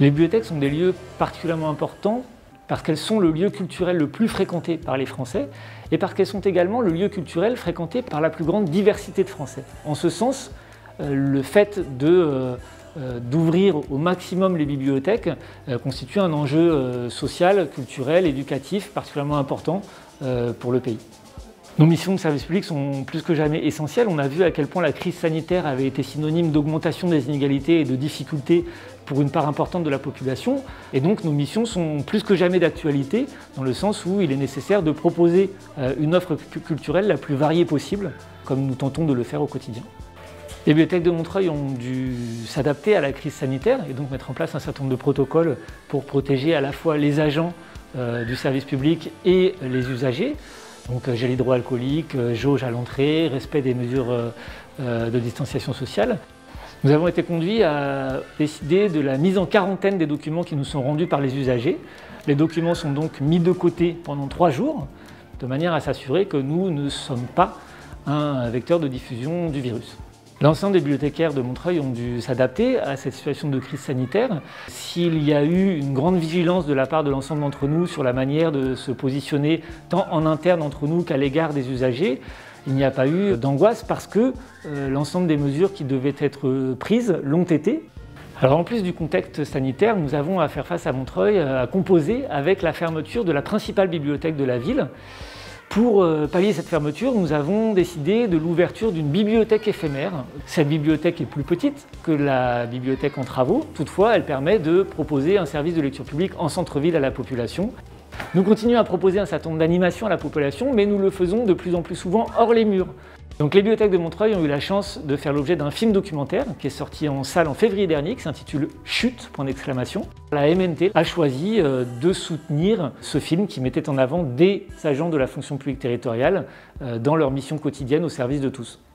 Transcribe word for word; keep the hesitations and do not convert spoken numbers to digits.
Les bibliothèques sont des lieux particulièrement importants parce qu'elles sont le lieu culturel le plus fréquenté par les Français et parce qu'elles sont également le lieu culturel fréquenté par la plus grande diversité de Français. En ce sens, le fait de, euh, d'ouvrir au maximum les bibliothèques euh, constitue un enjeu euh, social, culturel, éducatif particulièrement important euh, pour le pays. Nos missions de service public sont plus que jamais essentielles. On a vu à quel point la crise sanitaire avait été synonyme d'augmentation des inégalités et de difficultés pour une part importante de la population. Et donc nos missions sont plus que jamais d'actualité, dans le sens où il est nécessaire de proposer une offre culturelle la plus variée possible, comme nous tentons de le faire au quotidien. Les bibliothèques de Montreuil ont dû s'adapter à la crise sanitaire et donc mettre en place un certain nombre de protocoles pour protéger à la fois les agents euh, du service public et les usagers. Donc gel hydroalcoolique, jauge à l'entrée, respect des mesures euh, de distanciation sociale. Nous avons été conduits à décider de la mise en quarantaine des documents qui nous sont rendus par les usagers. Les documents sont donc mis de côté pendant trois jours, de manière à s'assurer que nous ne sommes pas un vecteur de diffusion du virus. L'ensemble des bibliothécaires de Montreuil ont dû s'adapter à cette situation de crise sanitaire. S'il y a eu une grande vigilance de la part de l'ensemble d'entre nous sur la manière de se positionner tant en interne entre nous qu'à l'égard des usagers, il n'y a pas eu d'angoisse parce que euh, l'ensemble des mesures qui devaient être prises l'ont été. Alors en plus du contexte sanitaire, nous avons à faire face à Montreuil, à composer avec la fermeture de la principale bibliothèque de la ville. Pour pallier cette fermeture, nous avons décidé de l'ouverture d'une bibliothèque éphémère. Cette bibliothèque est plus petite que la bibliothèque en travaux. Toutefois, elle permet de proposer un service de lecture publique en centre-ville à la population. Nous continuons à proposer un certain nombre d'animations à la population, mais nous le faisons de plus en plus souvent hors les murs. Donc les bibliothèques de Montreuil ont eu la chance de faire l'objet d'un film documentaire qui est sorti en salle en février dernier, qui s'intitule « Chute !» point d'exclamation. La M N T a choisi de soutenir ce film qui mettait en avant des agents de la fonction publique territoriale dans leur mission quotidienne au service de tous.